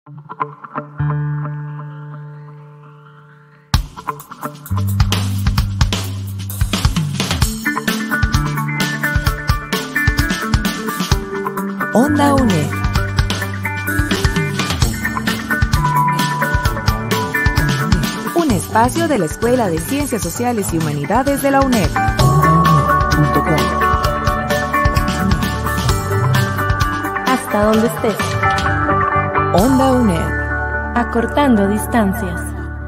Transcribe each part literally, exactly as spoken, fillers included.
Onda UNED. Un espacio de la Escuela de Ciencias Sociales y Humanidades de la UNED. Hasta donde estés. Onda UNED. Acortando distancias.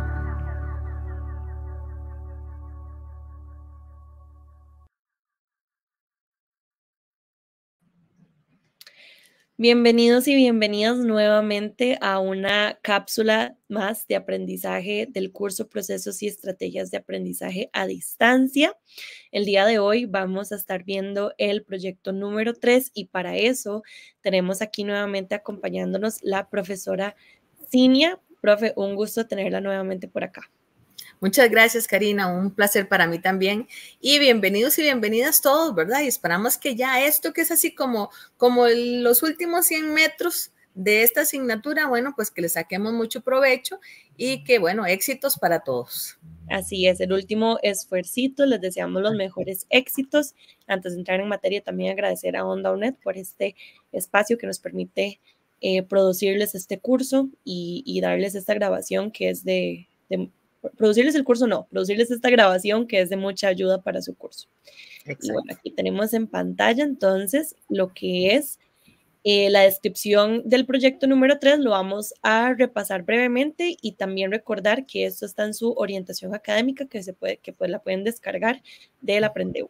Bienvenidos y bienvenidas nuevamente a una cápsula más de aprendizaje del curso Procesos y Estrategias de Aprendizaje a Distancia. El día de hoy vamos a estar viendo el proyecto número tres y para eso tenemos aquí nuevamente acompañándonos la profesora Cinia. Profe, un gusto tenerla nuevamente por acá. Muchas gracias, Karina. Un placer para mí también. Y bienvenidos y bienvenidas todos, ¿verdad? Y esperamos que ya esto que es así como, como los últimos cien metros de esta asignatura, bueno, pues que le saquemos mucho provecho y que, bueno, éxitos para todos. Así es, el último esfuercito, les deseamos los mejores éxitos. Antes de entrar en materia, también agradecer a Onda UNED por este espacio que nos permite eh, producirles este curso y, y darles esta grabación que es de... de producirles el curso no, producirles esta grabación que es de mucha ayuda para su curso. Exacto. Y bueno, aquí tenemos en pantalla entonces lo que es eh, la descripción del proyecto número tres, lo vamos a repasar brevemente y también recordar que esto está en su orientación académica que, se puede, que pues la pueden descargar del Aprendeu.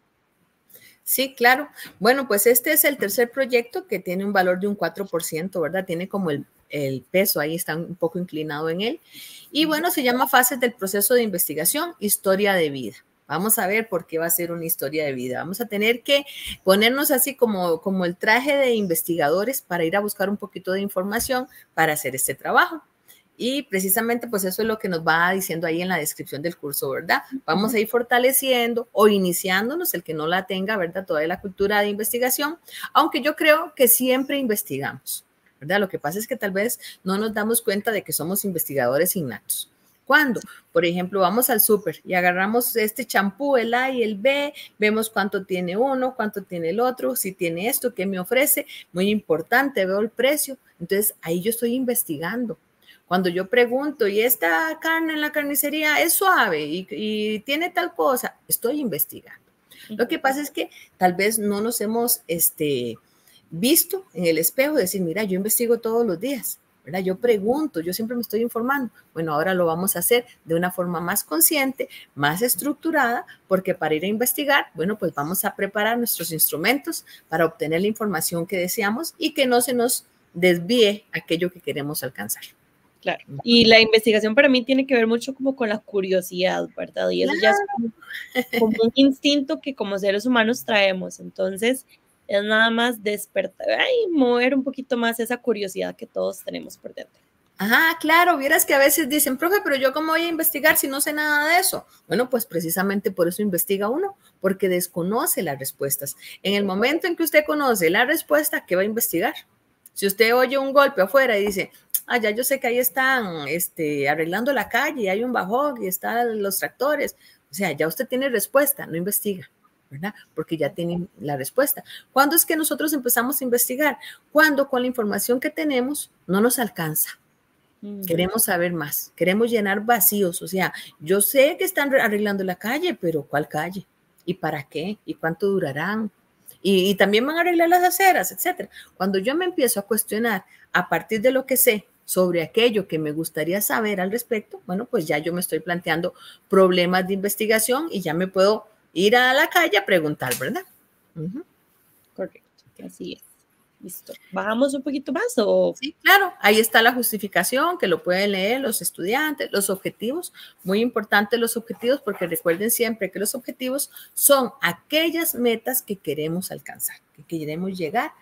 Sí, claro. Bueno, pues este es el tercer proyecto que tiene un valor de un cuatro por ciento, ¿verdad? Tiene como el, el peso, ahí está un poco inclinado en él. Y bueno, se llama Fases del Proceso de Investigación, Historia de Vida. Vamos a ver por qué va a ser una historia de vida. Vamos a tener que ponernos así como, como el traje de investigadores para ir a buscar un poquito de información para hacer este trabajo. Y precisamente pues eso es lo que nos va diciendo ahí en la descripción del curso, ¿verdad? Vamos a ir fortaleciendo o iniciándonos, el que no la tenga, ¿verdad? Toda la cultura de investigación, aunque yo creo que siempre investigamos, ¿verdad? Lo que pasa es que tal vez no nos damos cuenta de que somos investigadores innatos. ¿Cuándo? Por ejemplo, vamos al súper y agarramos este champú, el A y el B, vemos cuánto tiene uno, cuánto tiene el otro, si tiene esto, qué me ofrece, muy importante, veo el precio. Entonces, ahí yo estoy investigando. Cuando yo pregunto, ¿y esta carne en la carnicería es suave y, y tiene tal cosa? Estoy investigando. Lo que pasa es que tal vez no nos hemos este, visto en el espejo y decir, mira, yo investigo todos los días, ¿verdad? Yo pregunto, yo siempre me estoy informando. Bueno, ahora lo vamos a hacer de una forma más consciente, más estructurada, porque para ir a investigar, bueno, pues vamos a preparar nuestros instrumentos para obtener la información que deseamos y que no se nos desvíe aquello que queremos alcanzar. Claro, y la investigación para mí tiene que ver mucho como con la curiosidad, ¿verdad? Y eso claro. Ya es como, como un instinto que como seres humanos traemos, entonces es nada más despertar y mover un poquito más esa curiosidad que todos tenemos por dentro. Ajá, claro, vieras que a veces dicen, profe, pero yo cómo voy a investigar si no sé nada de eso. Bueno, pues precisamente por eso investiga uno, porque desconoce las respuestas. En el momento en que usted conoce la respuesta, ¿qué va a investigar? Si usted oye un golpe afuera y dice, ah, ya yo sé que ahí están este, arreglando la calle, y hay un bajón y están los tractores. O sea, ya usted tiene respuesta, no investiga, ¿verdad? Porque ya tiene la respuesta. ¿Cuándo es que nosotros empezamos a investigar? Cuando con la información que tenemos no nos alcanza. Mm. Queremos saber más, queremos llenar vacíos. O sea, yo sé que están arreglando la calle, pero ¿cuál calle? ¿Y para qué? ¿Y cuánto durarán? Y, y también van a arreglar las aceras, etcétera. Cuando yo me empiezo a cuestionar a partir de lo que sé sobre aquello que me gustaría saber al respecto, bueno, pues ya yo me estoy planteando problemas de investigación y ya me puedo ir a la calle a preguntar, ¿verdad? Uh-huh. Correcto, así es. Listo. ¿Bajamos un poquito más o...? Sí, claro. Ahí está la justificación que lo pueden leer los estudiantes, los objetivos. Muy importante los objetivos porque recuerden siempre que los objetivos son aquellas metas que queremos alcanzar, que queremos llegar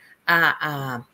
a, a,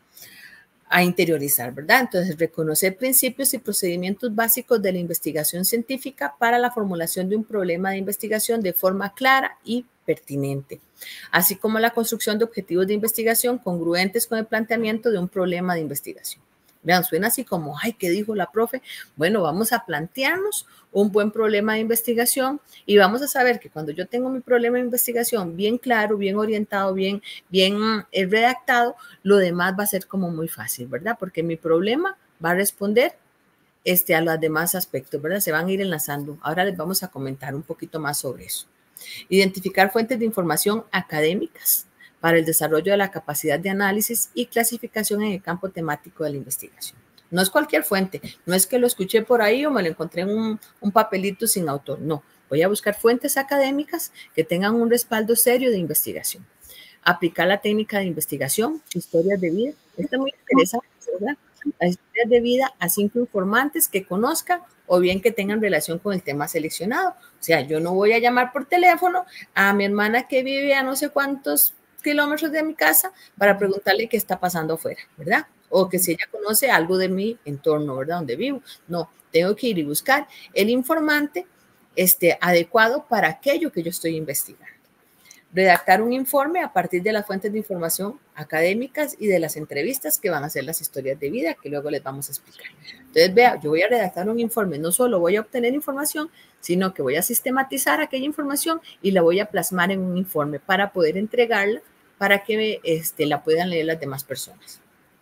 a interiorizar, ¿verdad? Entonces, reconocer principios y procedimientos básicos de la investigación científica para la formulación de un problema de investigación de forma clara y pertinente, así como la construcción de objetivos de investigación congruentes con el planteamiento de un problema de investigación. Vean, suena así como, ay, ¿qué dijo la profe? Bueno, vamos a plantearnos un buen problema de investigación y vamos a saber que cuando yo tengo mi problema de investigación bien claro, bien orientado, bien, bien eh, redactado, lo demás va a ser como muy fácil, ¿verdad? Porque mi problema va a responder este, a los demás aspectos, ¿verdad? Se van a ir enlazando. Ahora les vamos a comentar un poquito más sobre eso. Identificar fuentes de información académicas para el desarrollo de la capacidad de análisis y clasificación en el campo temático de la investigación. No es cualquier fuente, no es que lo escuché por ahí o me lo encontré en un, un papelito sin autor, no. Voy a buscar fuentes académicas que tengan un respaldo serio de investigación. Aplicar la técnica de investigación, historias de vida. Esto es muy interesante, ¿verdad? Las historias de vida a cinco informantes que conozcan o bien que tengan relación con el tema seleccionado. O sea, yo no voy a llamar por teléfono a mi hermana que vive a no sé cuántos kilómetros de mi casa para preguntarle qué está pasando afuera, ¿verdad? O que si ella conoce algo de mi entorno, ¿verdad? Donde vivo. No, tengo que ir y buscar el informante este, adecuado para aquello que yo estoy investigando. Redactar un informe a partir de las fuentes de información académicas y de las entrevistas que van a ser las historias de vida que luego les vamos a explicar. Entonces, vea, yo voy a redactar un informe, no solo voy a obtener información, sino que voy a sistematizar aquella información y la voy a plasmar en un informe para poder entregarla para que este, la puedan leer las demás personas.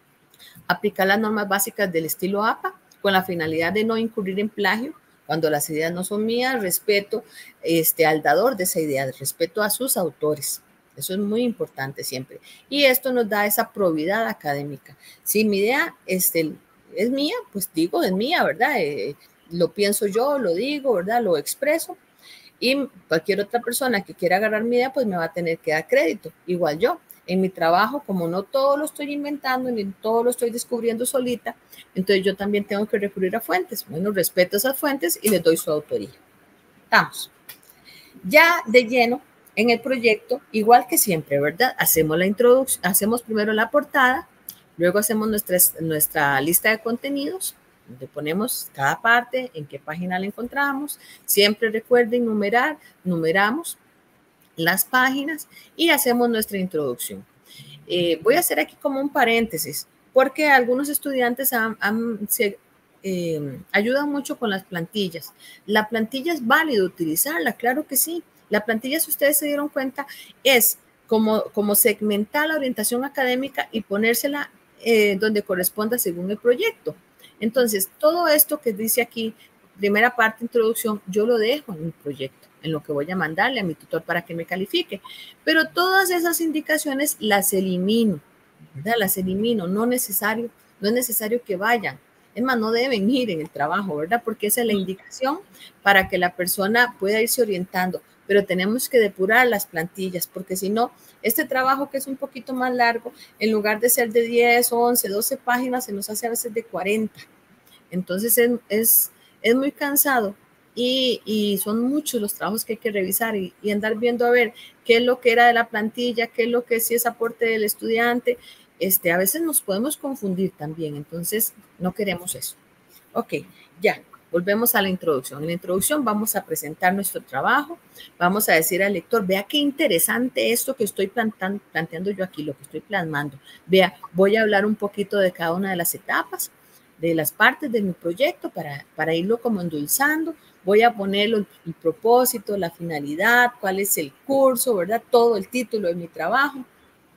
Aplicar las normas básicas del estilo A P A con la finalidad de no incurrir en plagio cuando las ideas no son mías, respeto este, al dador de esa idea, respeto a sus autores. Eso es muy importante siempre. Y esto nos da esa probidad académica. Si mi idea este, es mía, pues digo, es mía, ¿verdad? Eh, lo pienso yo, lo digo, ¿verdad? Lo expreso. Y cualquier otra persona que quiera agarrar mi idea, pues me va a tener que dar crédito. Igual yo. En mi trabajo, como no todo lo estoy inventando, ni todo lo estoy descubriendo solita, entonces yo también tengo que recurrir a fuentes. Bueno, respeto esas fuentes y les doy su autoría. Vamos. Ya de lleno en el proyecto, igual que siempre, ¿verdad? Hacemos la introducción, hacemos primero la portada, luego hacemos nuestra, nuestra lista de contenidos, donde ponemos cada parte, en qué página la encontramos. Siempre recuerden numerar, numeramos las páginas y hacemos nuestra introducción. Eh, voy a hacer aquí como un paréntesis, porque algunos estudiantes han, han, se eh, ayudan mucho con las plantillas. La plantilla es válido utilizarla, claro que sí. La plantilla, si ustedes se dieron cuenta, es como, como segmentar la orientación académica y ponérsela eh, donde corresponda según el proyecto. Entonces, todo esto que dice aquí, primera parte, introducción, yo lo dejo en mi proyecto, en lo que voy a mandarle a mi tutor para que me califique. Pero todas esas indicaciones las elimino, ¿verdad? Las elimino, no necesario, no es necesario que vayan. Es más, no deben ir en el trabajo, ¿verdad? Porque esa es la indicación para que la persona pueda irse orientando. Pero tenemos que depurar las plantillas, porque si no, este trabajo que es un poquito más largo, en lugar de ser de diez, once, doce páginas, se nos hace a veces de cuarenta. Entonces es, es, es muy cansado. Y, y son muchos los trabajos que hay que revisar y, y andar viendo a ver qué es lo que era de la plantilla, qué es lo que sí es aporte del estudiante. Este, a veces nos podemos confundir también, entonces no queremos eso. Ok, ya, volvemos a la introducción. En la introducción vamos a presentar nuestro trabajo, vamos a decir al lector, vea qué interesante esto que estoy planteando, planteando yo aquí, lo que estoy plasmando. Vea, voy a hablar un poquito de cada una de las etapas, de las partes de mi proyecto para, para irlo como endulzando. Voy a ponerlo el, el propósito, la finalidad, cuál es el curso, ¿verdad? Todo el título de mi trabajo.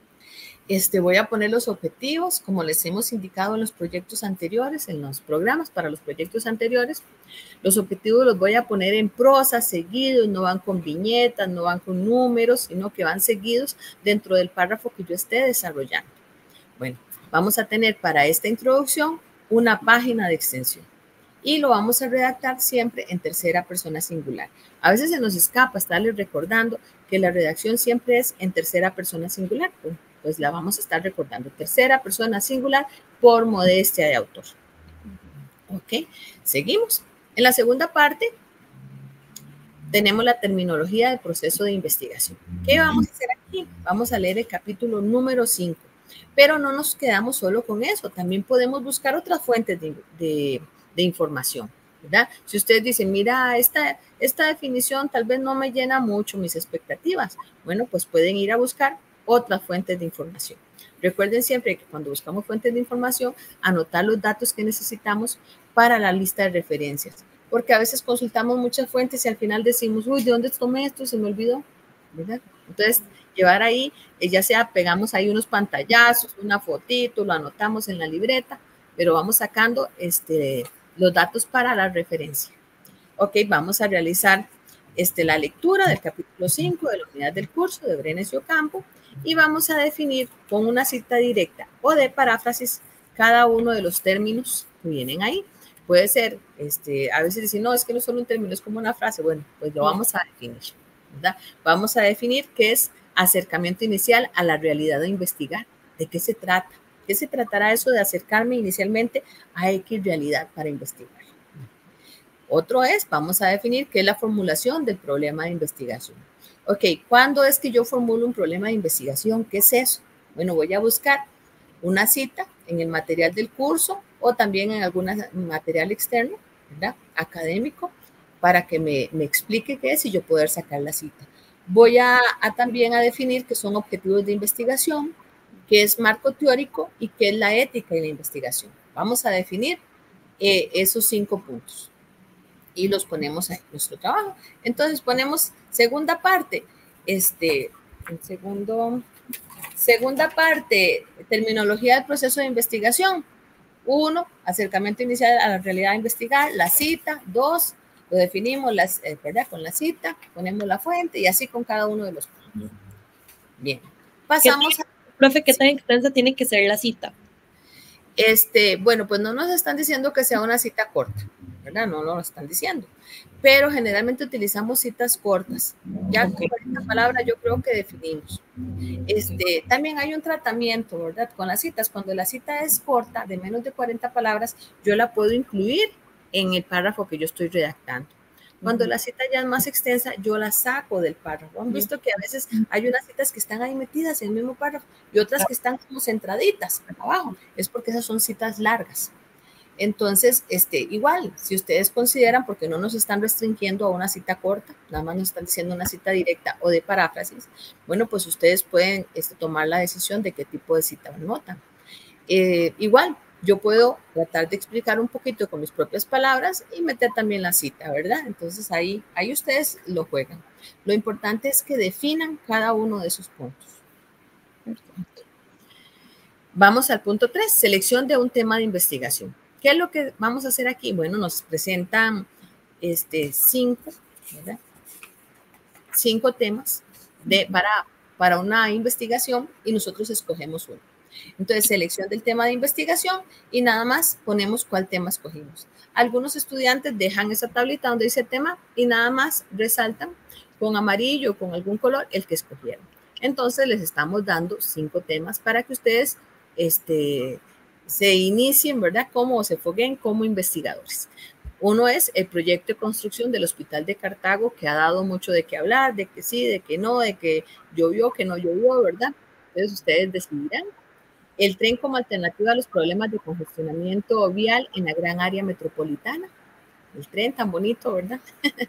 Este, voy a poner los objetivos, como les hemos indicado en los proyectos anteriores, en los programas para los proyectos anteriores. Los objetivos los voy a poner en prosa, seguidos, no van con viñetas, no van con números, sino que van seguidos dentro del párrafo que yo esté desarrollando. Bueno, vamos a tener para esta introducción una página de extensión. Y lo vamos a redactar siempre en tercera persona singular. A veces se nos escapa estarles recordando que la redacción siempre es en tercera persona singular. Pues la vamos a estar recordando. Tercera persona singular por modestia de autor. Ok, seguimos. En la segunda parte tenemos la terminología del proceso de investigación. ¿Qué vamos a hacer aquí? Vamos a leer el capítulo número cinco. Pero no nos quedamos solo con eso. También podemos buscar otras fuentes de, de de información, ¿verdad? Si ustedes dicen, mira, esta, esta definición tal vez no me llena mucho mis expectativas, bueno, pues pueden ir a buscar otras fuentes de información. Recuerden siempre que cuando buscamos fuentes de información, anotar los datos que necesitamos para la lista de referencias, porque a veces consultamos muchas fuentes y al final decimos, uy, ¿de dónde tomé esto? Se me olvidó, ¿verdad? Entonces, llevar ahí, ya sea pegamos ahí unos pantallazos, una fotito, lo anotamos en la libreta, pero vamos sacando este, los datos para la referencia. Ok, vamos a realizar este, la lectura del capítulo cinco de la unidad del curso de Brenes y Ocampo y vamos a definir con una cita directa o de paráfrasis cada uno de los términos que vienen ahí. Puede ser, este, a veces dicen, no, es que no es solo un término, es como una frase. Bueno, pues lo vamos a definir, ¿verdad? Vamos a definir qué es acercamiento inicial a la realidad de investigar. ¿De qué se trata? ¿Qué se tratará eso de acercarme inicialmente a X realidad para investigar? Otro es, vamos a definir qué es la formulación del problema de investigación. Ok, ¿cuándo es que yo formulo un problema de investigación? ¿Qué es eso? Bueno, voy a buscar una cita en el material del curso o también en algún material externo, ¿verdad? Académico, para que me, me explique qué es y yo poder sacar la cita. Voy a, a también a definir qué son objetivos de investigación, qué es marco teórico y qué es la ética de la investigación. Vamos a definir eh, esos cinco puntos y los ponemos en nuestro trabajo. Entonces ponemos segunda parte, este, en segundo, segunda parte, terminología del proceso de investigación. Uno, acercamiento inicial a la realidad de investigar, la cita. Dos, lo definimos las, eh, ¿verdad? Con la cita, ponemos la fuente y así con cada uno de los puntos. Bien, pasamos ¿Qué, a... Profe, ¿qué tan extensa tiene que ser la cita? Este, bueno, pues no nos están diciendo que sea una cita corta, ¿verdad? No, no lo están diciendo. Pero generalmente utilizamos citas cortas. Ya con cuarenta palabras yo creo que definimos. Este, también hay un tratamiento, ¿verdad? Con las citas. Cuando la cita es corta, de menos de cuarenta palabras, yo la puedo incluir en el párrafo que yo estoy redactando. Cuando uh-huh. la cita ya es más extensa, yo la saco del párrafo. Han visto que a veces hay unas citas que están ahí metidas en el mismo párrafo y otras que están como centraditas abajo. Es porque esas son citas largas. Entonces, este, igual, si ustedes consideran, porque no nos están restringiendo a una cita corta, nada más nos están diciendo una cita directa o de paráfrasis, bueno, pues ustedes pueden este, tomar la decisión de qué tipo de cita anotan. Eh, igual, yo puedo tratar de explicar un poquito con mis propias palabras y meter también la cita, ¿verdad? Entonces ahí, ahí ustedes lo juegan. Lo importante es que definan cada uno de esos puntos. Vamos al punto tres, selección de un tema de investigación. ¿Qué es lo que vamos a hacer aquí? Bueno, nos presentan este, cinco, ¿verdad? Cinco temas de, para, para una investigación y nosotros escogemos uno. Entonces, selección del tema de investigación y nada más ponemos cuál tema escogimos. Algunos estudiantes dejan esa tablita donde dice tema y nada más resaltan con amarillo o con algún color el que escogieron. Entonces, les estamos dando cinco temas para que ustedes este, se inicien, ¿verdad? Como se fogueen como investigadores. Uno es el proyecto de construcción del Hospital de Cartago, que ha dado mucho de qué hablar, de que sí, de que no, de que llovió, que no llovió, ¿verdad? Entonces, ustedes decidirán. El tren como alternativa a los problemas de congestionamiento vial en la gran área metropolitana. El tren tan bonito, ¿verdad?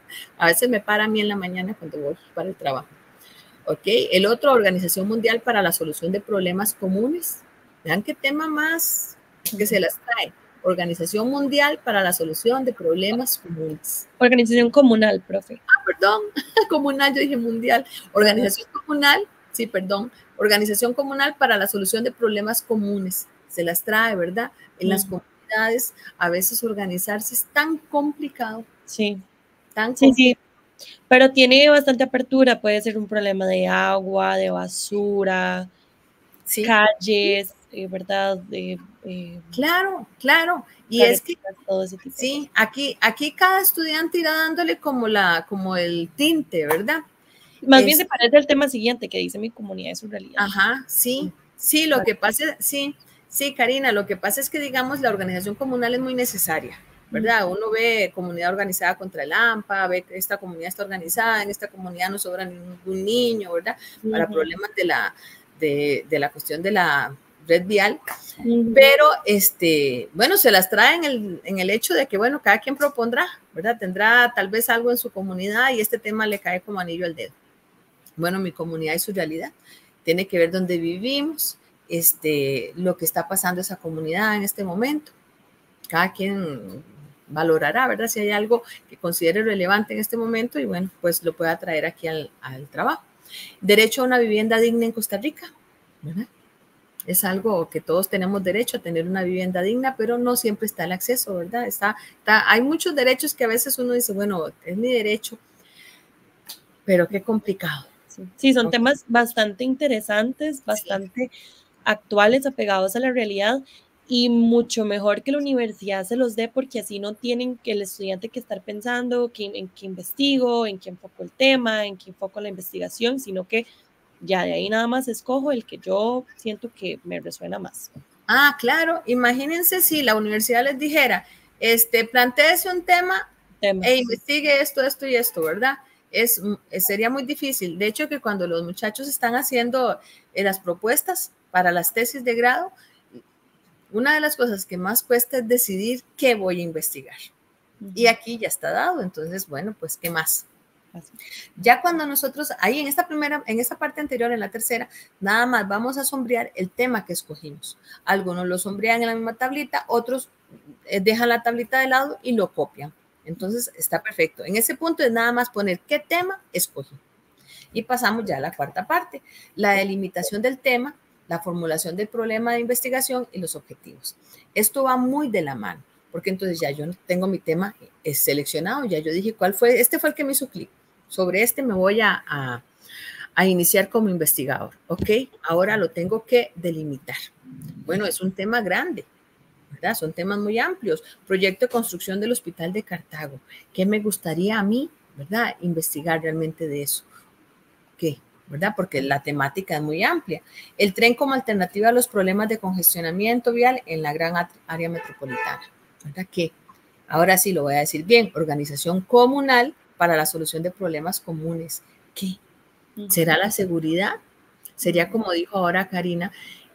A veces me para a mí en la mañana cuando voy para el trabajo. Ok, el otro, Organización Mundial para la Solución de Problemas Comunes. Vean qué tema más que se las trae. Organización Mundial para la Solución de Problemas Comunes. Organización comunal, profe. Ah, perdón, comunal, yo dije mundial. Organización comunal, sí, perdón. Organización comunal para la solución de problemas comunes. Se las trae, ¿verdad? En uh-huh. las comunidades, a veces organizarse es tan complicado. Sí. Tan sí, complicado. sí. Pero tiene bastante apertura. Puede ser un problema de agua, de basura, sí. calles, eh, ¿verdad? Eh, eh, claro, claro. Y es que, todo ese tipo sí, aquí, aquí cada estudiante irá dándole como, la, como el tinte, ¿verdad? Más es, bien se parece al tema siguiente que dice mi comunidad es su realidad. Ajá, sí, sí, lo que pasa, sí, sí, Karina, lo que pasa es que, digamos, la organización comunal es muy necesaria, ¿verdad? Uno ve comunidad organizada contra el AMPA, ve que esta comunidad está organizada, en esta comunidad no sobra ningún niño, ¿verdad? Para uh-huh. problemas de la, de, de la cuestión de la red vial, uh-huh. pero, este, bueno, se las trae en el, en el hecho de que, bueno, cada quien propondrá, ¿verdad? Tendrá tal vez algo en su comunidad y este tema le cae como anillo al dedo. Bueno, mi comunidad y su realidad tiene que ver dónde vivimos, este, lo que está pasando esa comunidad en este momento. Cada quien valorará, ¿verdad? Si hay algo que considere relevante en este momento y bueno, pues lo pueda traer aquí al, al trabajo. Derecho a una vivienda digna en Costa Rica, ¿verdad? Es algo que todos tenemos derecho a tener una vivienda digna, pero no siempre está el acceso, ¿verdad? Está, está, hay muchos derechos que a veces uno dice, bueno, es mi derecho, pero qué complicado. Sí, sí son okay. temas bastante interesantes, bastante sí. actuales, apegados a la realidad y mucho mejor que la universidad se los dé porque así no tienen que el estudiante que estar pensando que, en qué investigo, en qué enfoco el tema, en qué enfoco la investigación, sino que ya de ahí nada más escojo el que yo siento que me resuena más. Ah, claro. Imagínense si la universidad les dijera, este, plantéese un tema Temas. e investigue esto, esto y esto, ¿verdad? Es, sería muy difícil. De hecho, que cuando los muchachos están haciendo eh, las propuestas para las tesis de grado, una de las cosas que más cuesta es decidir qué voy a investigar. Uh-huh. Y aquí ya está dado. Entonces, bueno, pues, ¿qué más? Ya cuando nosotros, ahí en esta primera, en esta parte anterior, en la tercera, nada más vamos a sombrear el tema que escogimos. Algunos lo sombrean en la misma tablita, otros dejan la tablita de lado y lo copian. Entonces está perfecto. En ese punto es nada más poner qué tema escogí. Y pasamos ya a la cuarta parte, la delimitación del tema, la formulación del problema de investigación y los objetivos. Esto va muy de la mano, porque entonces ya yo tengo mi tema seleccionado, ya yo dije cuál fue, este fue el que me hizo clic. Sobre este me voy a, a, a iniciar como investigador, ¿ok? Ahora lo tengo que delimitar. Bueno, es un tema grande, ¿verdad? Son temas muy amplios. Proyecto de construcción del Hospital de Cartago. ¿Qué me gustaría a mí, verdad? Investigar realmente de eso. ¿Qué? ¿Verdad? Porque la temática es muy amplia. El tren como alternativa a los problemas de congestionamiento vial en la gran área metropolitana, ¿verdad? ¿Qué? Ahora sí lo voy a decir bien. Organización comunal para la solución de problemas comunes. ¿Qué? ¿Será la seguridad? ¿Sería como dijo ahora Karina,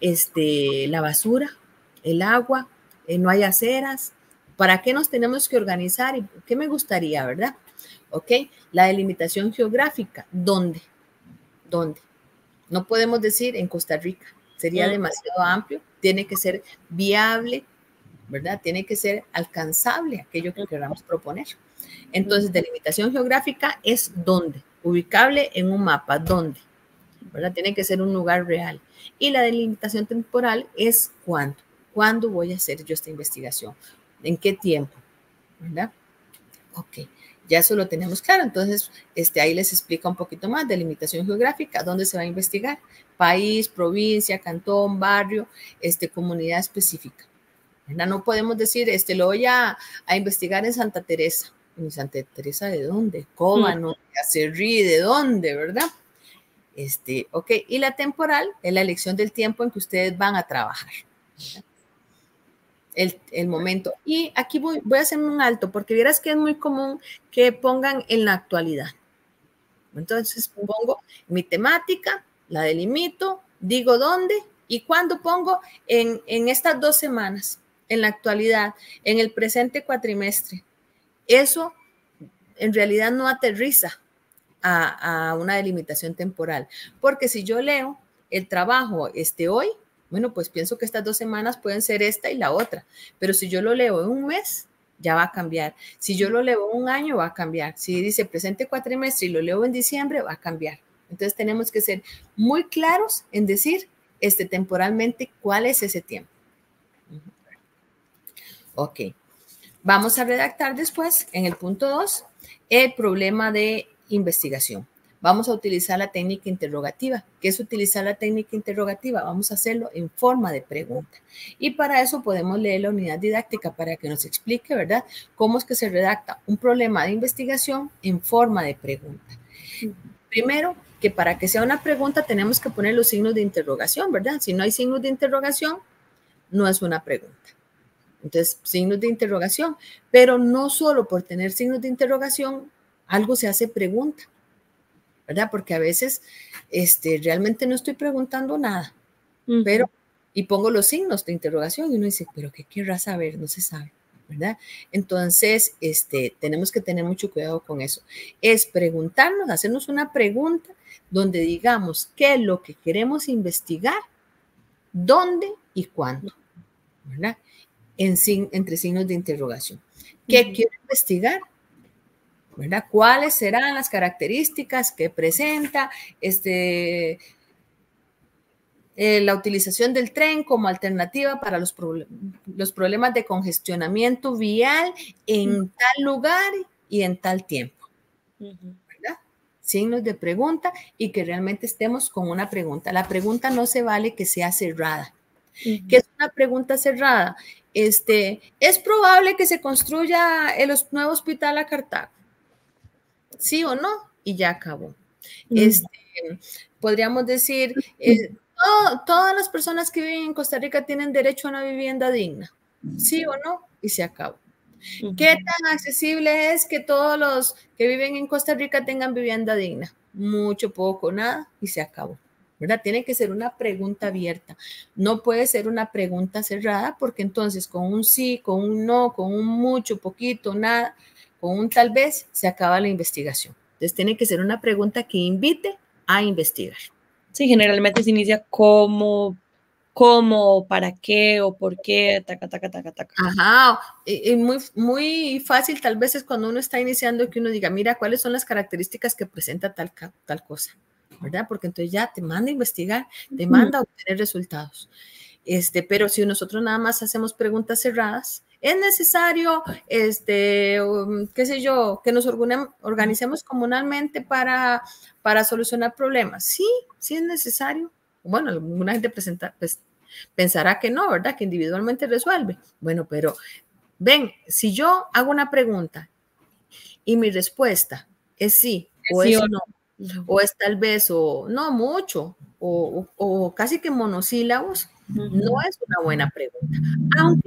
este, la basura, el agua, eh, no hay aceras? ¿Para qué nos tenemos que organizar? ¿Y qué me gustaría, verdad? ¿Ok? La delimitación geográfica. ¿Dónde? ¿Dónde? No podemos decir en Costa Rica. Sería demasiado amplio. Tiene que ser viable, ¿verdad? Tiene que ser alcanzable aquello que queramos proponer. Entonces, delimitación geográfica es dónde, ubicable en un mapa, dónde, ¿verdad? Tiene que ser un lugar real. Y la delimitación temporal es cuándo, cuándo voy a hacer yo esta investigación, en qué tiempo, ¿verdad? Ok, ya eso lo tenemos claro. Entonces, este, ahí les explica un poquito más, delimitación geográfica, dónde se va a investigar, país, provincia, cantón, barrio, este, comunidad específica, ¿verdad? No podemos decir, este, lo voy a, a investigar en Santa Teresa. ¿En Santa Teresa de dónde? Cóbano, Acerrí, ¿de dónde? ¿Verdad? Este, ok, y la temporal es la elección del tiempo en que ustedes van a trabajar. El, el momento. Y aquí voy, voy a hacer un alto, porque vieras que es muy común que pongan en la actualidad. Entonces pongo mi temática, la delimito, digo dónde y cuándo pongo en, en estas dos semanas, en la actualidad, en el presente cuatrimestre. Eso en realidad no aterriza a, a una delimitación temporal, porque si yo leo el trabajo este hoy, bueno, pues pienso que estas dos semanas pueden ser esta y la otra, pero si yo lo leo en un mes, ya va a cambiar. Si yo lo leo en un año, va a cambiar. Si dice presente cuatrimestre y lo leo en diciembre, va a cambiar. Entonces tenemos que ser muy claros en decir este, temporalmente cuál es ese tiempo. Ok. Vamos a redactar después, en el punto dos, el problema de investigación. Vamos a utilizar la técnica interrogativa. ¿Qué es utilizar la técnica interrogativa? Vamos a hacerlo en forma de pregunta. Y para eso podemos leer la unidad didáctica para que nos explique, ¿verdad?, cómo es que se redacta un problema de investigación en forma de pregunta. Primero, que para que sea una pregunta tenemos que poner los signos de interrogación, ¿verdad? Si no hay signos de interrogación, no es una pregunta. Entonces, signos de interrogación, pero no solo por tener signos de interrogación, algo se hace pregunta, ¿verdad? Porque a veces este, realmente no estoy preguntando nada, uh-huh. pero, y pongo los signos de interrogación y uno dice, pero ¿qué querrá saber? No se sabe, ¿verdad? Entonces, este, tenemos que tener mucho cuidado con eso. Es preguntarnos, hacernos una pregunta donde digamos qué es lo que queremos investigar ¿Dónde y cuándo? ¿Verdad? En, entre signos de interrogación. ¿Qué uh-huh. quiero investigar? ¿Verdad? ¿Cuáles serán las características que presenta este, eh, la utilización del tren como alternativa para los, problem los problemas de congestionamiento vial en uh-huh. tal lugar y en tal tiempo? Uh-huh. ¿Verdad? Signos de pregunta y que realmente estemos con una pregunta. La pregunta no se vale que sea cerrada. Uh-huh. ¿Qué es una pregunta cerrada? Este, ¿es probable que se construya el nuevo hospital a Cartago? ¿Sí o no? Y ya acabó. Uh-huh. Este, podríamos decir, eh, todo, todas las personas que viven en Costa Rica tienen derecho a una vivienda digna. ¿Sí o no? Y se acabó. Uh-huh. ¿Qué tan accesible es que todos los que viven en Costa Rica tengan vivienda digna? Mucho, poco, nada, y se acabó. ¿Verdad? Tiene que ser una pregunta abierta. No puede ser una pregunta cerrada porque entonces con un sí, con un no, con un mucho, poquito, nada, con un tal vez, se acaba la investigación. Entonces tiene que ser una pregunta que invite a investigar. Sí, generalmente se inicia como, cómo, para qué o por qué, taca, taca, taca, taca. Ajá, y, y muy, muy fácil tal vez es cuando uno está iniciando que uno diga, mira, ¿cuáles son las características que presenta tal, tal cosa? ¿Verdad? Porque entonces ya te manda a investigar, te manda a obtener resultados. Este, pero si nosotros nada más hacemos preguntas cerradas, es necesario, este, um, qué sé yo, que nos organicemos comunalmente para, para solucionar problemas. Sí, sí es necesario. Bueno, alguna gente presenta, pues, pensará que no, ¿verdad? Que individualmente resuelve. Bueno, pero ven, si yo hago una pregunta y mi respuesta es sí o es no, o es tal vez, o no mucho, o, o, o casi que monosílabos, uh-huh. no es una buena pregunta. Aunque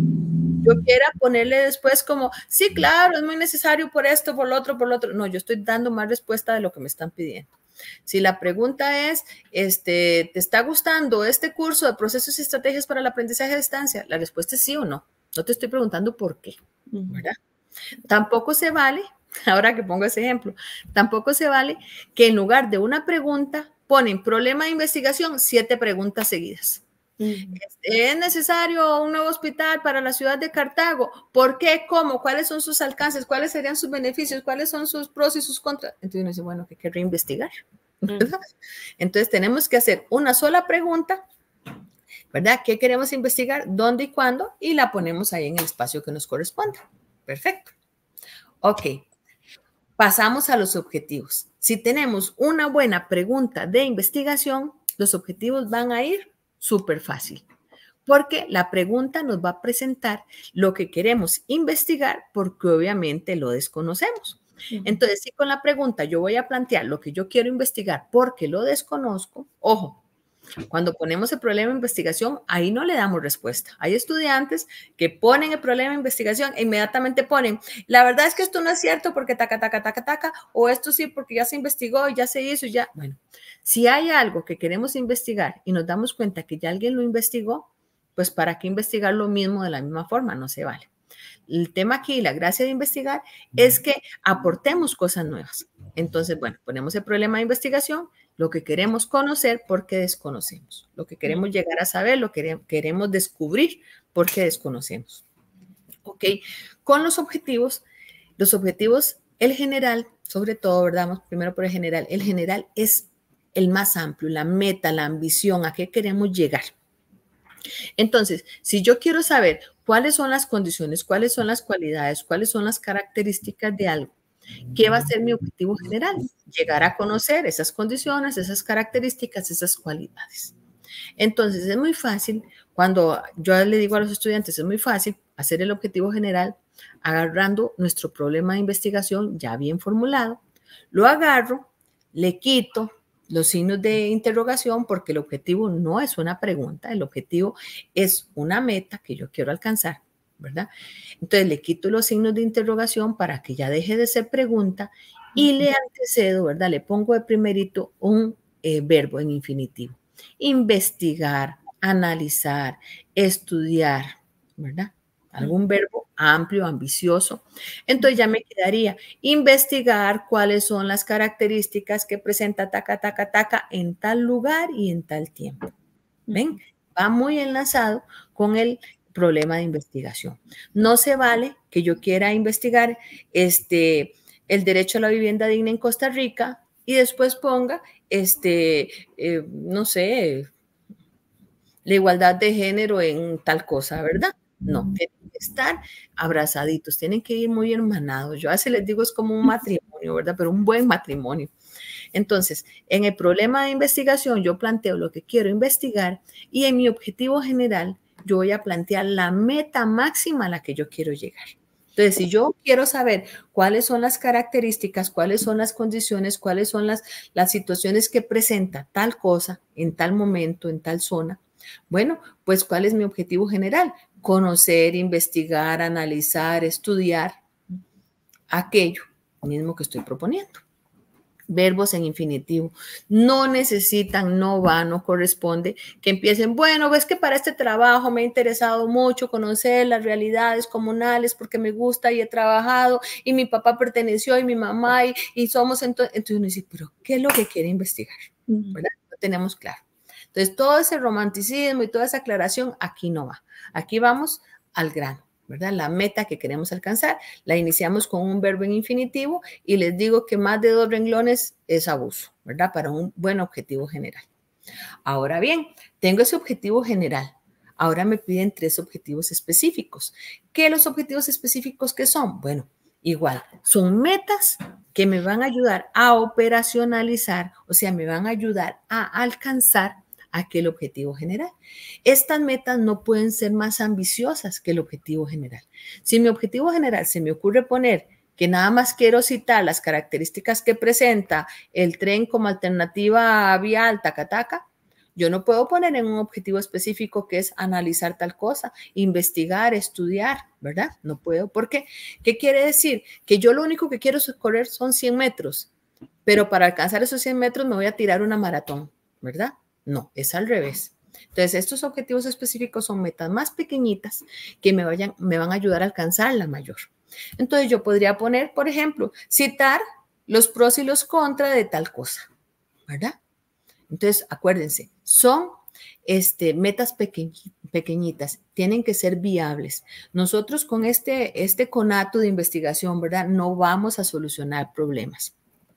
yo quiera ponerle después como, sí, claro, es muy necesario por esto, por lo otro, por lo otro. No, yo estoy dando más respuesta de lo que me están pidiendo. Si la pregunta es, este, ¿te está gustando este curso de procesos y estrategias para el aprendizaje a distancia? La respuesta es sí o no. No te estoy preguntando por qué, ¿verdad? Uh-huh. Tampoco se vale, ahora que pongo ese ejemplo, tampoco se vale que en lugar de una pregunta ponen problema de investigación, siete preguntas seguidas. Uh-huh. ¿Es necesario un nuevo hospital para la ciudad de Cartago? ¿Por qué? ¿Cómo? ¿Cuáles son sus alcances? ¿Cuáles serían sus beneficios? ¿Cuáles son sus pros y sus contras? Entonces uno dice, bueno, que hay que reinvestigar. Uh-huh. Entonces tenemos que hacer una sola pregunta, ¿verdad? ¿Qué queremos investigar? ¿Dónde y cuándo? Y la ponemos ahí en el espacio que nos corresponde. Perfecto. Ok. Pasamos a los objetivos. Si tenemos una buena pregunta de investigación, los objetivos van a ir súper fácil, porque la pregunta nos va a presentar lo que queremos investigar, porque obviamente lo desconocemos. Uh-huh. Entonces, si con la pregunta yo voy a plantear lo que yo quiero investigar porque lo desconozco, ojo, cuando ponemos el problema de investigación, ahí no le damos respuesta. Hay estudiantes que ponen el problema de investigación e inmediatamente ponen, la verdad es que esto no es cierto porque taca, taca, taca, taca, o esto sí porque ya se investigó, ya se hizo, ya. Bueno, si hay algo que queremos investigar y nos damos cuenta que ya alguien lo investigó, pues ¿para qué investigar lo mismo de la misma forma? No se vale. El tema aquí, la gracia de investigar, es que aportemos cosas nuevas. Entonces, bueno, ponemos el problema de investigación, lo que queremos conocer porque desconocemos, lo que queremos llegar a saber, lo que queremos descubrir porque desconocemos. Ok, con los objetivos, los objetivos, el general, sobre todo, ¿verdad? Vamos primero por el general. El general es el más amplio, la meta, la ambición, a qué queremos llegar. Entonces, si yo quiero saber cuáles son las condiciones, cuáles son las cualidades, cuáles son las características de algo, ¿qué va a ser mi objetivo general? Llegar a conocer esas condiciones, esas características, esas cualidades. Entonces, es muy fácil, cuando yo le digo a los estudiantes, es muy fácil hacer el objetivo general agarrando nuestro problema de investigación ya bien formulado, lo agarro, le quito los signos de interrogación porque el objetivo no es una pregunta, el objetivo es una meta que yo quiero alcanzar, ¿verdad? Entonces le quito los signos de interrogación para que ya deje de ser pregunta y le antecedo, ¿verdad? Le pongo de primerito un eh, verbo en infinitivo. Investigar, analizar, estudiar, ¿verdad? Algún verbo amplio, ambicioso. Entonces ya me quedaría investigar cuáles son las características que presenta taca, taca, taca en tal lugar y en tal tiempo. ¿Ven? va muy enlazado con el problema de investigación. No se vale que yo quiera investigar este, el derecho a la vivienda digna en Costa Rica y después ponga, este, eh, no sé, la igualdad de género en tal cosa, ¿verdad? No, tienen que estar abrazaditos, tienen que ir muy hermanados. Yo así les digo, es como un matrimonio, ¿verdad? Pero un buen matrimonio. Entonces, en el problema de investigación, yo planteo lo que quiero investigar y en mi objetivo general, yo voy a plantear la meta máxima a la que yo quiero llegar. Entonces, si yo quiero saber cuáles son las características, cuáles son las condiciones, cuáles son las, las situaciones que presenta tal cosa en tal momento, en tal zona, bueno, pues ¿cuál es mi objetivo general? Conocer, investigar, analizar, estudiar aquello mismo que estoy proponiendo. Verbos en infinitivo. No necesitan, no va, no corresponde que empiecen, bueno, ves que para este trabajo me ha interesado mucho conocer las realidades comunales porque me gusta y he trabajado y mi papá perteneció y mi mamá y, y somos entonces, entonces uno dice, pero ¿qué es lo que quiere investigar? ¿Verdad? No tenemos claro. Entonces todo ese romanticismo y toda esa aclaración aquí no va. Aquí vamos al grano. ¿Verdad? La meta que queremos alcanzar, la iniciamos con un verbo en infinitivo y les digo que más de dos renglones es abuso, ¿verdad? Para un buen objetivo general. Ahora bien, tengo ese objetivo general. Ahora me piden tres objetivos específicos. ¿Qué los objetivos específicos que son? Bueno, igual, son metas que me van a ayudar a operacionalizar, o sea, me van a ayudar a alcanzar aquel objetivo general. Estas metas no pueden ser más ambiciosas que el objetivo general. Si mi objetivo general se me ocurre poner que nada más quiero citar las características que presenta el tren como alternativa vial, taca, taca, yo no puedo poner en un objetivo específico que es analizar tal cosa, investigar, estudiar, ¿verdad? No puedo. ¿Por qué? ¿Qué quiere decir? Que yo lo único que quiero correr son cien metros, pero para alcanzar esos cien metros me voy a tirar una maratón, ¿verdad? No, es al revés. Entonces, estos objetivos específicos son metas más pequeñitas que me, vayan, me van a ayudar a alcanzar la mayor. Entonces, yo podría poner, por ejemplo, citar los pros y los contras de tal cosa, ¿verdad? Entonces, acuérdense, son este, metas peque, pequeñitas, tienen que ser viables. Nosotros con este, este conato de investigación, ¿verdad? No vamos a solucionar problemas.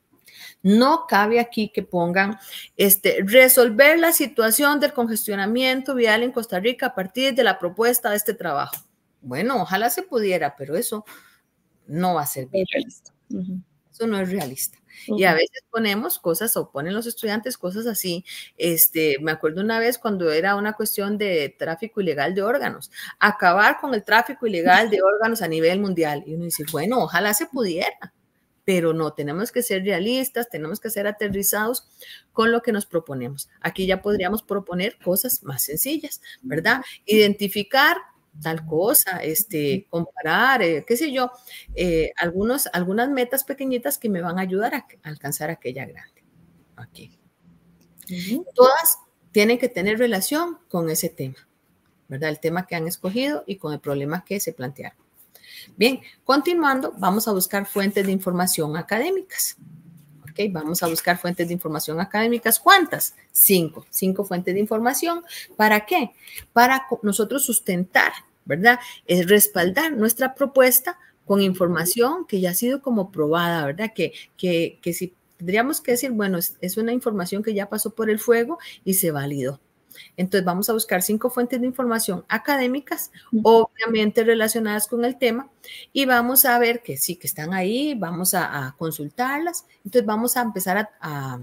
No cabe aquí que pongan este, resolver la situación del congestionamiento vial en Costa Rica a partir de la propuesta de este trabajo. Bueno, ojalá se pudiera, pero eso no va a ser bien. realista. Uh-huh. Eso no es realista. Uh-huh. Y a veces ponemos cosas o ponen los estudiantes cosas así. Este, me acuerdo una vez cuando era una cuestión de tráfico ilegal de órganos, acabar con el tráfico ilegal de órganos a nivel mundial. Y uno dice, bueno, ojalá se pudiera. Pero no, tenemos que ser realistas, tenemos que ser aterrizados con lo que nos proponemos. Aquí ya podríamos proponer cosas más sencillas, ¿verdad? Identificar tal cosa, este, comparar, eh, qué sé yo, eh, algunos, algunas metas pequeñitas que me van a ayudar a, a alcanzar aquella grande. Aquí. Uh-huh. Todas tienen que tener relación con ese tema, ¿verdad? El tema que han escogido y con el problema que se plantearon. Bien, continuando, vamos a buscar fuentes de información académicas. Ok, vamos a buscar fuentes de información académicas. ¿Cuántas? Cinco. Cinco fuentes de información. ¿Para qué? Para nosotros sustentar, ¿verdad? Es respaldar nuestra propuesta con información que ya ha sido como probada, ¿verdad? Que, que, que si tendríamos que decir, bueno, es, es una información que ya pasó por el fuego y se validó. Entonces vamos a buscar cinco fuentes de información académicas, obviamente relacionadas con el tema, y vamos a ver que sí, que están ahí, vamos a, a consultarlas. Entonces vamos a empezar a, a,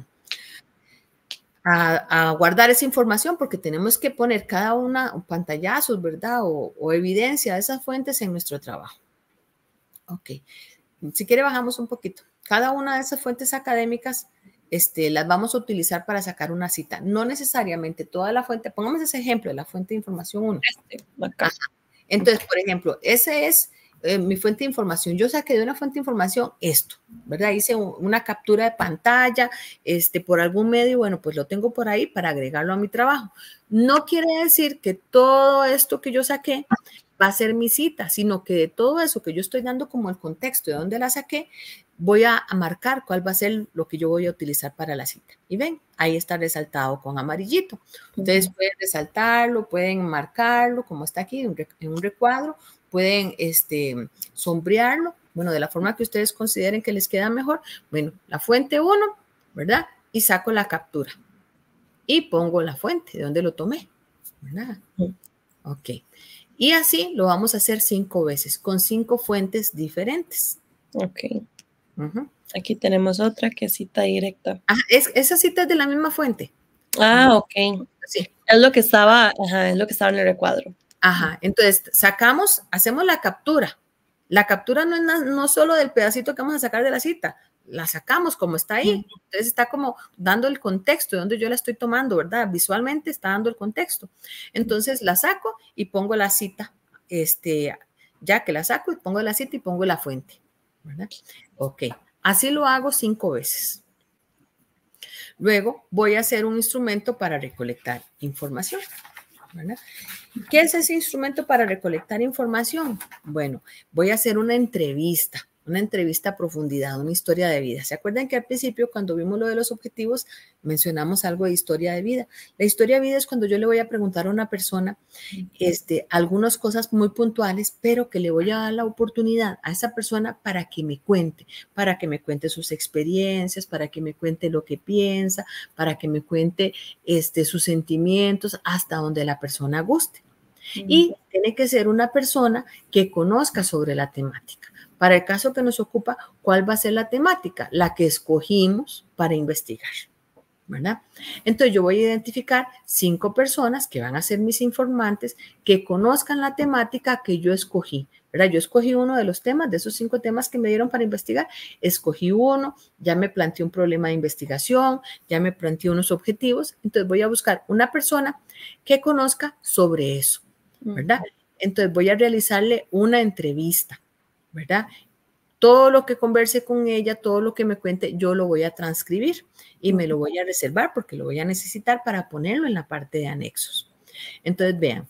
a, a guardar esa información porque tenemos que poner cada una pantallazos, ¿verdad? O, o evidencia de esas fuentes en nuestro trabajo. Ok, si quiere bajamos un poquito. Cada una de esas fuentes académicas Este, las vamos a utilizar para sacar una cita. No necesariamente toda la fuente, pongamos ese ejemplo de la fuente de información uno. Este, Entonces, por ejemplo, ese es eh, mi fuente de información. Yo saqué de una fuente de información esto, ¿verdad? Hice un, una captura de pantalla este, por algún medio, bueno, pues lo tengo por ahí para agregarlo a mi trabajo. No quiere decir que todo esto que yo saqué va a ser mi cita, sino que de todo eso que yo estoy dando como el contexto de dónde la saqué, voy a, a marcar cuál va a ser lo que yo voy a utilizar para la cita. Y ven, ahí está resaltado con amarillito. Ustedes uh-huh. pueden resaltarlo, pueden marcarlo, como está aquí en, en un recuadro, pueden este, sombrearlo, bueno, de la forma que ustedes consideren que les queda mejor. Bueno, la fuente uno, ¿verdad? Y saco la captura. Y pongo la fuente, de donde lo tomé, ¿verdad? Uh-huh. Ok. Y así lo vamos a hacer cinco veces, con cinco fuentes diferentes. Ok. Uh-huh. Aquí tenemos otra que es cita directa. Ah, es, esa cita es de la misma fuente. Ah, ok. Sí. Es lo que estaba, ajá, es lo que estaba en el recuadro. Ajá, entonces sacamos, hacemos la captura. La captura no es na, no solo del pedacito que vamos a sacar de la cita, la sacamos como está ahí. Uh-huh. Entonces está como dando el contexto de donde yo la estoy tomando, ¿verdad? Visualmente está dando el contexto. Entonces la saco y pongo la cita, este, ya que la saco y pongo la cita y pongo la fuente, ¿verdad? Ok, así lo hago cinco veces. Luego voy a hacer un instrumento para recolectar información, ¿verdad? ¿Qué es ese instrumento para recolectar información? Bueno, voy a hacer una entrevista, una entrevista a profundidad, una historia de vida. ¿Se acuerdan que al principio, cuando vimos lo de los objetivos, mencionamos algo de historia de vida? La historia de vida es cuando yo le voy a preguntar a una persona este, algunas cosas muy puntuales, pero que le voy a dar la oportunidad a esa persona para que me cuente, para que me cuente sus experiencias, para que me cuente lo que piensa, para que me cuente este, sus sentimientos, hasta donde la persona guste. Y tiene que ser una persona que conozca sobre la temática. Para el caso que nos ocupa, ¿cuál va a ser la temática? La que escogimos para investigar, ¿verdad? Entonces yo voy a identificar cinco personas que van a ser mis informantes, que conozcan la temática que yo escogí, ¿verdad? Yo escogí uno de los temas, de esos cinco temas que me dieron para investigar, escogí uno, ya me planteé un problema de investigación, ya me planteé unos objetivos, entonces voy a buscar una persona que conozca sobre eso, ¿verdad? Entonces voy a realizarle una entrevista, ¿verdad? Todo lo que converse con ella, todo lo que me cuente, yo lo voy a transcribir y me lo voy a reservar porque lo voy a necesitar para ponerlo en la parte de anexos. Entonces, vean,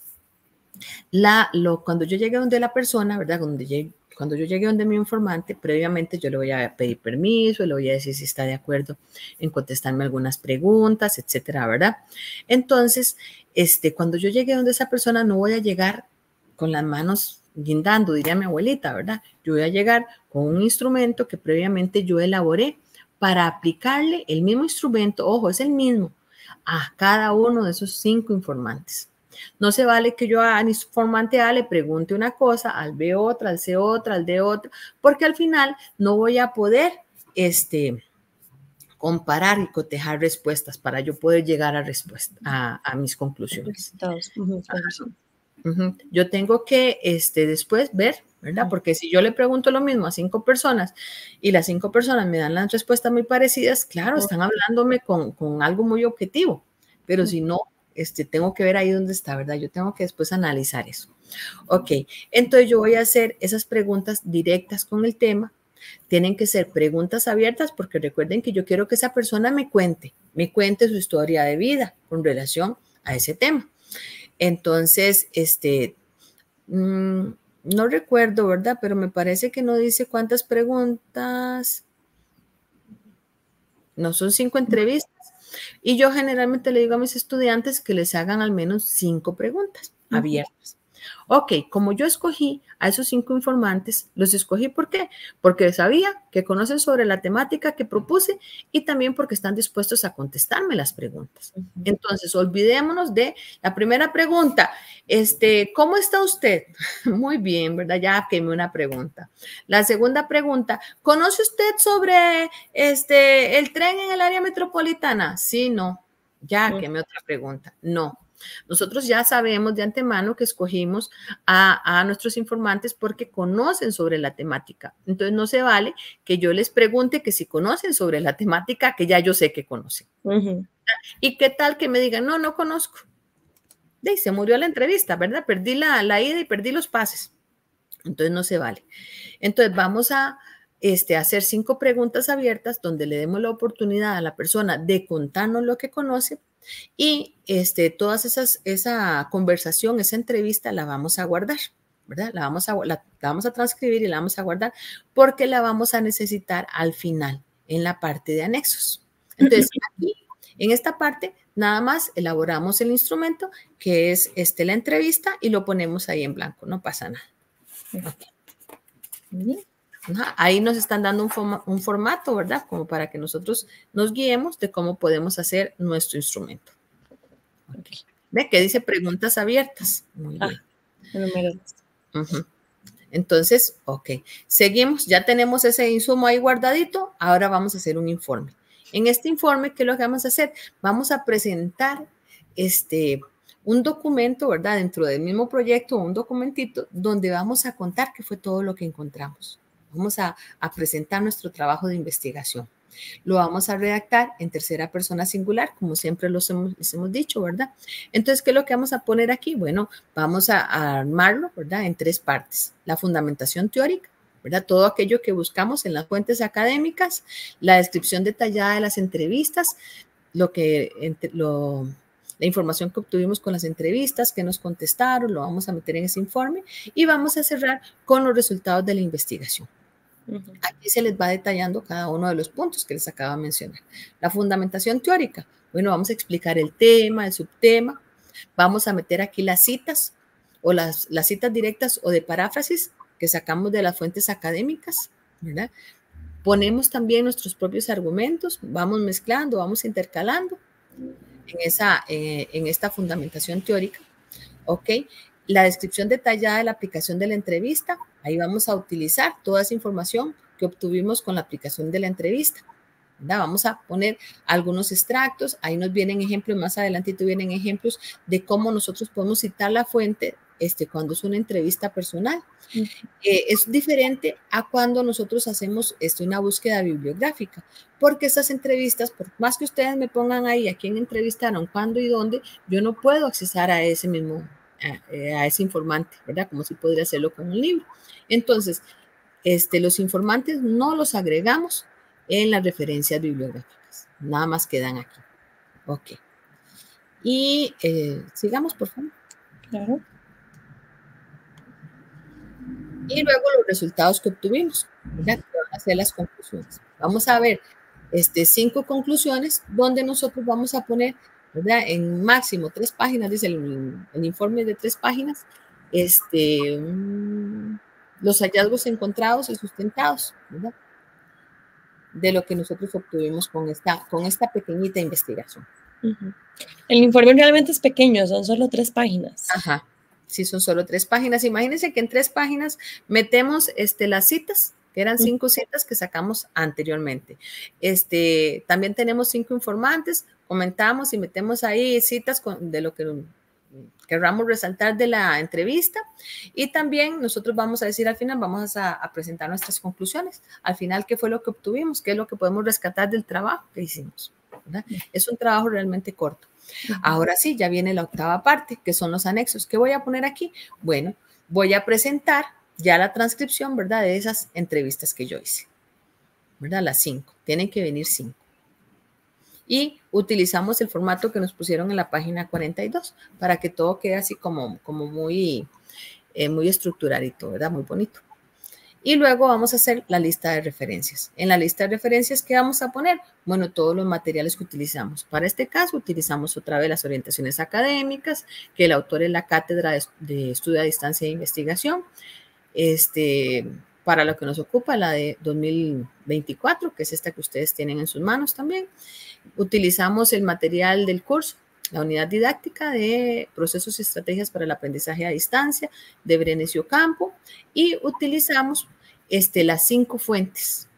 la, lo, cuando yo llegue donde la persona, ¿verdad? Cuando, llegue, cuando yo llegue donde mi informante, previamente yo le voy a pedir permiso, le voy a decir si está de acuerdo en contestarme algunas preguntas, etcétera, ¿verdad? Entonces, este, cuando yo llegue donde esa persona, no voy a llegar con las manos guindando, diría mi abuelita, ¿verdad? Yo voy a llegar con un instrumento que previamente yo elaboré para aplicarle el mismo instrumento, ojo, es el mismo, a cada uno de esos cinco informantes. No se vale que yo al informante A le pregunte una cosa, al B otra, al C otra, al D otra, porque al final no voy a poder este, comparar y cotejar respuestas para yo poder llegar a, respuesta, a, a mis conclusiones. Uh-huh. Uh-huh. Yo tengo que este, después ver, ¿verdad? Porque si yo le pregunto lo mismo a cinco personas y las cinco personas me dan las respuestas muy parecidas, claro, están hablándome con, con algo muy objetivo, pero si no, este, tengo que ver ahí dónde está, ¿verdad? Yo tengo que después analizar eso. Ok, entonces yo voy a hacer esas preguntas directas con el tema. Tienen que ser preguntas abiertas porque recuerden que yo quiero que esa persona me cuente, me cuente su historia de vida con relación a ese tema. Entonces, este, mmm, no recuerdo, ¿verdad? Pero me parece que no dice cuántas preguntas. No, son cinco entrevistas. Y yo generalmente le digo a mis estudiantes que les hagan al menos cinco preguntas abiertas. Ok, como yo escogí a esos cinco informantes, los escogí ¿por qué? Porque sabía que conocen sobre la temática que propuse y también porque están dispuestos a contestarme las preguntas. Entonces, olvidémonos de la primera pregunta, este, ¿cómo está usted? Muy bien, ¿verdad? Ya quemé una pregunta. La segunda pregunta, ¿conoce usted sobre este, el tren en el área metropolitana? Sí, no. Ya quemé otra pregunta. No. Nosotros ya sabemos de antemano que escogimos a, a nuestros informantes porque conocen sobre la temática. Entonces no se vale que yo les pregunte que si conocen sobre la temática que ya yo sé que conocen. Uh-huh. ¿Y qué tal que me digan, no, no conozco? Y se murió la entrevista, ¿verdad? Perdí la, la ida y perdí los pases. Entonces no se vale. Entonces vamos a este, hacer cinco preguntas abiertas donde le demos la oportunidad a la persona de contarnos lo que conoce. Y este, todas esas, esa conversación, esa entrevista la vamos a guardar, ¿verdad? La vamos, a, la, la vamos a transcribir y la vamos a guardar porque la vamos a necesitar al final, en la parte de anexos. Entonces, aquí, en esta parte, nada más elaboramos el instrumento, que es este, la entrevista, y lo ponemos ahí en blanco, no pasa nada. Okay. Ajá, ahí nos están dando un, forma, un formato, ¿verdad? Como para que nosotros nos guiemos de cómo podemos hacer nuestro instrumento. Okay. ¿Ve que dice preguntas abiertas? Muy bien. Ah, número dos. Uh-huh. Entonces, ok, seguimos, ya tenemos ese insumo ahí guardadito, ahora vamos a hacer un informe. En este informe, ¿qué es lo que vamos a hacer? Vamos a presentar este, un documento, ¿verdad? Dentro del mismo proyecto, un documentito donde vamos a contar qué fue todo lo que encontramos. Vamos a, a presentar nuestro trabajo de investigación. Lo vamos a redactar en tercera persona singular, como siempre los hemos, les hemos dicho, ¿verdad? Entonces, ¿qué es lo que vamos a poner aquí? Bueno, vamos a, a armarlo, ¿verdad? En tres partes. La fundamentación teórica, ¿verdad? Todo aquello que buscamos en las fuentes académicas, la descripción detallada de las entrevistas, lo que, lo, la información que obtuvimos con las entrevistas, que nos contestaron, lo vamos a meter en ese informe y vamos a cerrar con los resultados de la investigación. Aquí se les va detallando cada uno de los puntos que les acabo de mencionar. La fundamentación teórica. Bueno, vamos a explicar el tema, el subtema. Vamos a meter aquí las citas o las, las citas directas o de paráfrasis que sacamos de las fuentes académicas, ¿verdad? Ponemos también nuestros propios argumentos, vamos mezclando, vamos intercalando en, esa, eh, en esta fundamentación teórica. ¿Ok? La descripción detallada de la aplicación de la entrevista, ahí vamos a utilizar toda esa información que obtuvimos con la aplicación de la entrevista, ¿verdad? Vamos a poner algunos extractos, ahí nos vienen ejemplos, más adelantito vienen ejemplos de cómo nosotros podemos citar la fuente este, cuando es una entrevista personal. Uh-huh. eh, es diferente a cuando nosotros hacemos este, una búsqueda bibliográfica, porque estas entrevistas, por más que ustedes me pongan ahí a quién entrevistaron, cuándo y dónde, yo no puedo accesar a ese mismo A, a ese informante, ¿verdad? Como si podría hacerlo con un libro. Entonces, este, los informantes no los agregamos en las referencias bibliográficas, nada más quedan aquí. Ok. Y eh, sigamos, por favor. Claro. Y luego los resultados que obtuvimos, ¿verdad? Que van a ser las conclusiones. Vamos a ver este, cinco conclusiones donde nosotros vamos a poner, ¿verdad? En máximo tres páginas, dice el, el informe de tres páginas, este, um, los hallazgos encontrados y sustentados, ¿verdad? De lo que nosotros obtuvimos con esta, con esta pequeñita investigación. Uh-huh. El informe realmente es pequeño, son solo tres páginas. Ajá, sí, son solo tres páginas. Imagínense que en tres páginas metemos este, las citas, que eran cinco uh-huh. citas que sacamos anteriormente. Este, también tenemos cinco informantes, comentamos y metemos ahí citas con, de lo que querramos resaltar de la entrevista, y también nosotros vamos a decir al final, vamos a, a presentar nuestras conclusiones, al final qué fue lo que obtuvimos, qué es lo que podemos rescatar del trabajo que hicimos, ¿verdad? Es un trabajo realmente corto. Uh-huh. Ahora sí, ya viene la octava parte, que son los anexos. ¿Qué voy a poner aquí? Bueno, voy a presentar ya la transcripción, ¿verdad? De esas entrevistas que yo hice, ¿verdad? Las cinco, tienen que venir cinco. Y utilizamos el formato que nos pusieron en la página cuarenta y dos para que todo quede así como, como muy, eh, muy estructuradito, ¿verdad? Muy bonito. Y luego vamos a hacer la lista de referencias. En la lista de referencias, ¿qué vamos a poner? Bueno, todos los materiales que utilizamos. Para este caso, utilizamos otra vez las orientaciones académicas, que el autor es la Cátedra de, de Estudio a Distancia e Investigación. Este... para lo que nos ocupa, la de dos mil veinticuatro, que es esta que ustedes tienen en sus manos también. Utilizamos el material del curso, la unidad didáctica de procesos y estrategias para el aprendizaje a distancia de Brenes y Ocampo, y utilizamos este, las cinco fuentes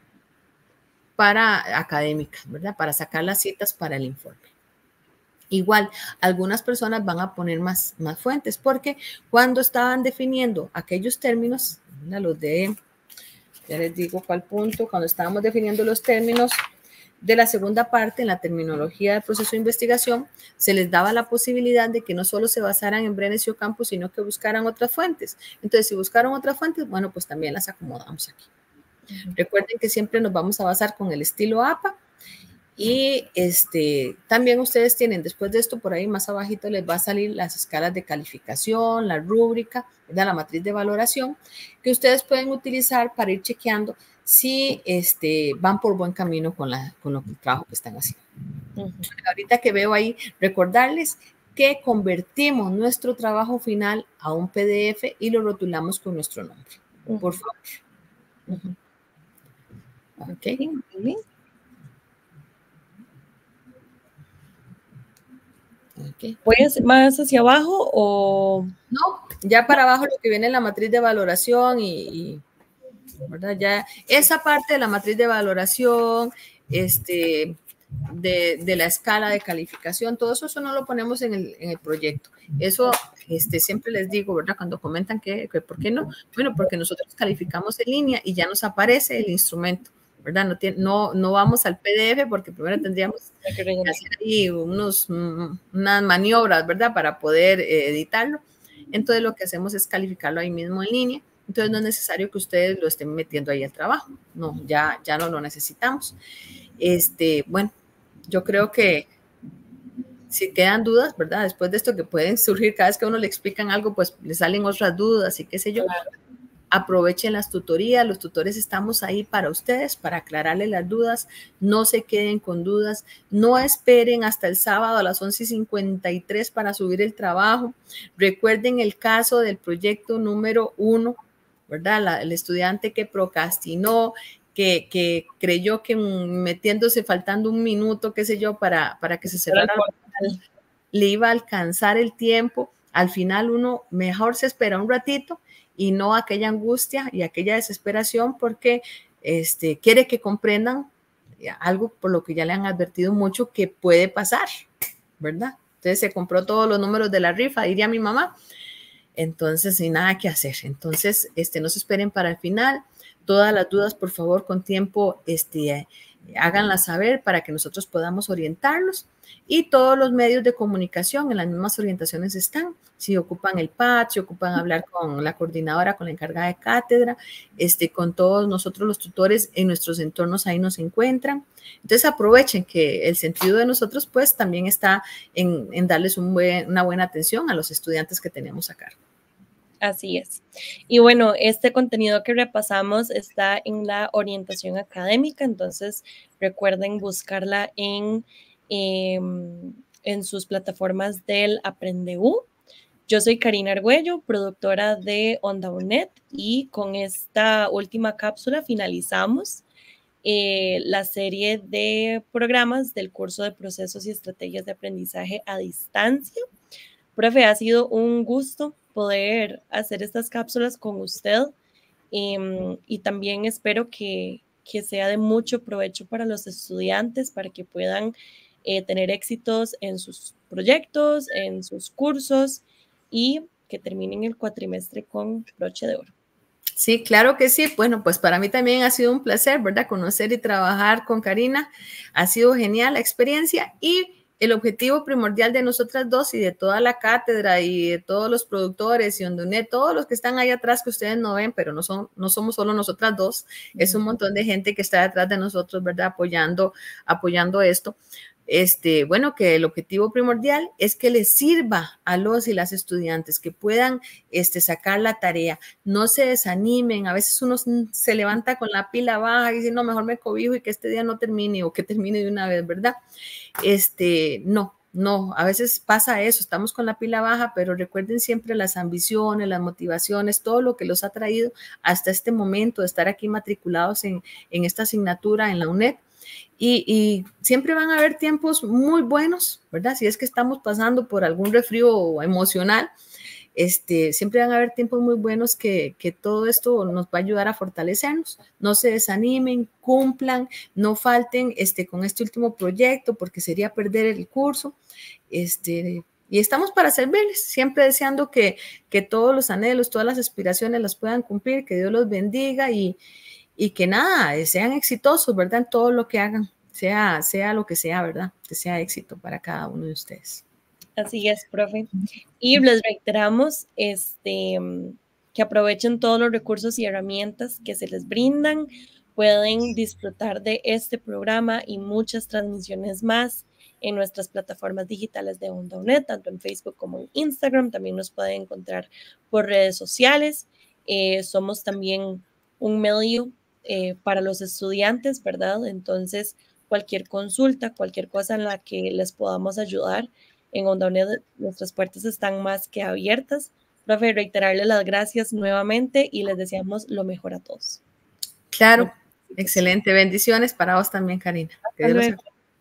para académicas, ¿verdad? Para sacar las citas para el informe. Igual, algunas personas van a poner más, más fuentes, porque cuando estaban definiendo aquellos términos, ¿verdad? Los de... Ya les digo cuál punto, cuando estábamos definiendo los términos de la segunda parte, en la terminología del proceso de investigación, se les daba la posibilidad de que no solo se basaran en Brenes y Ocampo, sino que buscaran otras fuentes. Entonces, si buscaron otras fuentes, bueno, pues también las acomodamos aquí. Uh-huh. Recuerden que siempre nos vamos a basar con el estilo A P A Y este, también ustedes tienen, después de esto, por ahí más abajito les va a salir las escalas de calificación, la rúbrica, ¿verdad? La matriz de valoración, que ustedes pueden utilizar para ir chequeando si este, van por buen camino con, la, con lo, el trabajo que están haciendo. Uh-huh. Ahorita que veo ahí, recordarles que convertimos nuestro trabajo final a un P D F y lo rotulamos con nuestro nombre. Uh-huh. Por favor. Uh-huh. Ok. Uh-huh. Okay. ¿Puedes más hacia abajo o...? No, ya para abajo lo que viene es la matriz de valoración y, y ¿verdad? Ya esa parte de la matriz de valoración, este, de, de la escala de calificación, todo eso, eso no lo ponemos en el, en el proyecto. Eso este, siempre les digo, ¿verdad? Cuando comentan que, que ¿por qué no? Bueno, porque nosotros calificamos en línea y ya nos aparece el instrumento, ¿verdad? No, tiene, no, no vamos al P D F porque primero tendríamos que hacer ahí unos, unas maniobras, ¿verdad? Para poder eh, editarlo. Entonces lo que hacemos es calificarlo ahí mismo en línea. Entonces no es necesario que ustedes lo estén metiendo ahí al trabajo. No, ya, ya no lo necesitamos. Este, bueno, yo creo que si quedan dudas, ¿verdad? Después de esto que pueden surgir cada vez que a uno le explican algo, pues le salen otras dudas y qué sé yo. Claro. Aprovechen las tutorías, los tutores estamos ahí para ustedes, para aclararles las dudas, no se queden con dudas, no esperen hasta el sábado a las once y cincuenta y tres para subir el trabajo. Recuerden el caso del proyecto número uno, ¿verdad? La, el estudiante que procrastinó, que, que creyó que metiéndose faltando un minuto, qué sé yo, para, para que se cerrara, le iba a alcanzar el tiempo. Al final uno mejor se espera un ratito y no aquella angustia y aquella desesperación porque este, quiere que comprendan algo por lo que ya le han advertido mucho que puede pasar, ¿verdad? Entonces se compró todos los números de la rifa, diría mi mamá, entonces sin nada que hacer. Entonces este, no se esperen para el final, todas las dudas por favor con tiempo este, háganlas saber para que nosotros podamos orientarlos y todos los medios de comunicación en las mismas orientaciones están. Si ocupan el P A T, si ocupan hablar con la coordinadora, con la encargada de cátedra, este, con todos nosotros los tutores en nuestros entornos ahí nos encuentran. Entonces aprovechen que el sentido de nosotros pues también está en, en darles un buen, una buena atención a los estudiantes que tenemos a cargo. Así es. Y bueno, este contenido que repasamos está en la orientación académica, entonces recuerden buscarla en, eh, en sus plataformas del AprendeU. Yo soy Karina Argüello, productora de Onda U N E D, y con esta última cápsula finalizamos eh, la serie de programas del curso de procesos y estrategias de aprendizaje a distancia. Profe, ha sido un gusto poder hacer estas cápsulas con usted eh, y también espero que, que sea de mucho provecho para los estudiantes, para que puedan eh, tener éxitos en sus proyectos, en sus cursos y que terminen el cuatrimestre con broche de oro. Sí, claro que sí. Bueno, pues para mí también ha sido un placer, ¿verdad? Conocer y trabajar con Karina. Ha sido genial la experiencia y el objetivo primordial de nosotras dos y de toda la cátedra y de todos los productores y Onda U N E D, todos los que están ahí atrás que ustedes no ven, pero no, son, no somos solo nosotras dos, es un montón de gente que está detrás de nosotros, ¿verdad? Apoyando, apoyando esto. Este, bueno, que el objetivo primordial es que les sirva a los y las estudiantes, que puedan este, sacar la tarea, no se desanimen, a veces uno se levanta con la pila baja y dice, no, mejor me cobijo y que este día no termine o que termine de una vez, ¿verdad? Este, no, no, a veces pasa eso, estamos con la pila baja, pero recuerden siempre las ambiciones, las motivaciones, todo lo que los ha traído hasta este momento de estar aquí matriculados en, en esta asignatura en la U N E D. Y, y siempre van a haber tiempos muy buenos, ¿verdad? Si es que estamos pasando por algún resfrío emocional, este, siempre van a haber tiempos muy buenos que, que todo esto nos va a ayudar a fortalecernos. No se desanimen, cumplan, no falten este, con este último proyecto porque sería perder el curso. Este, y estamos para servirles, siempre deseando que, que todos los anhelos, todas las aspiraciones las puedan cumplir, que Dios los bendiga y Y que nada, sean exitosos, ¿verdad? En todo lo que hagan, sea, sea lo que sea, ¿verdad? Que sea éxito para cada uno de ustedes. Así es, profe. Y les reiteramos este, que aprovechen todos los recursos y herramientas que se les brindan. pueden disfrutar de este programa y muchas transmisiones más en nuestras plataformas digitales de Onda U N E D, tanto en Facebook como en Instagram. También nos pueden encontrar por redes sociales. Eh, somos también un medio eh, para los estudiantes, ¿verdad? Entonces, cualquier consulta, cualquier cosa en la que les podamos ayudar, en Onda U N E D nuestras puertas están más que abiertas. Profe, reiterarle las gracias nuevamente y les deseamos lo mejor a todos. Claro, bueno, excelente. Bendiciones para vos también, Karina. Hasta luego.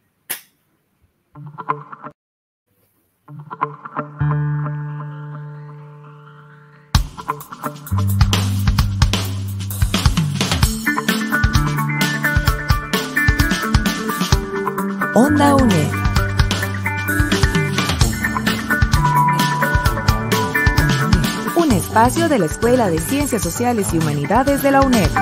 Onda U N E D. Un espacio de la Escuela de Ciencias Sociales y Humanidades de la U N E D.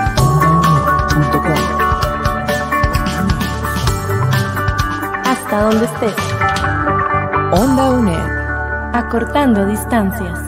Hasta donde estés. Onda U N E D. Acortando distancias.